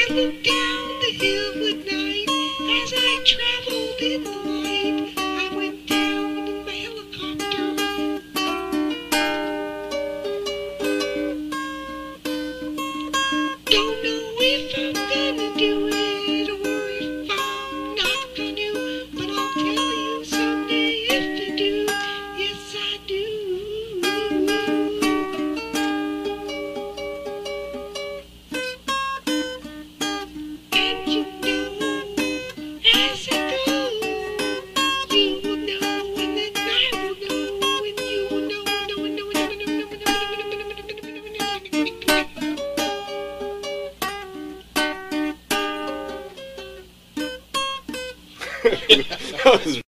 I looked down the hill at night as I traveled in the light. I went down in my helicopter. Don't know if I'm gonna do it or if I'm not gonna, but I'll tell you someday if I do. Yes, I do. And you know, as it goes, you will know, and then I will know, and you will know, That was